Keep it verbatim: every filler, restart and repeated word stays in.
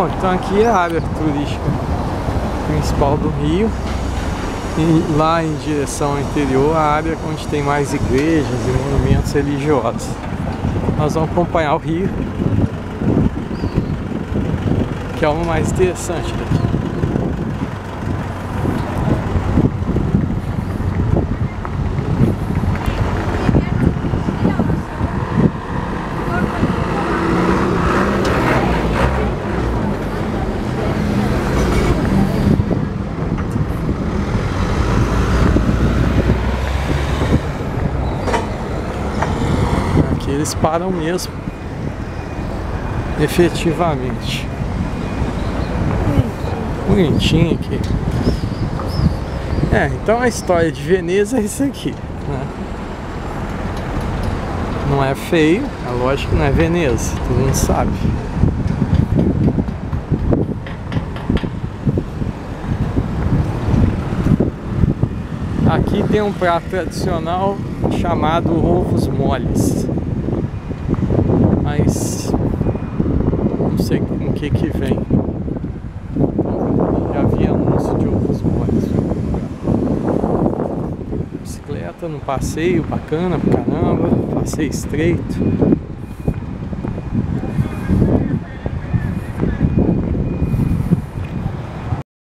Bom, então aqui é a área turística principal do Rio. E lá em direção ao interior, a área onde tem mais igrejas e monumentos religiosos. Nós vamos acompanhar o rio, que é o mais interessante daqui. Eles param mesmo, efetivamente. Bonitinho aqui. É, então a história de Veneza é isso aqui, né? Não é feio, é lógico que não é Veneza, todo mundo sabe. Aqui tem um prato tradicional chamado ovos moles. Mas não sei com o que que vem. Já vi anúncio de ovos moles. Bicicleta no passeio, bacana pra caramba, passeio estreito.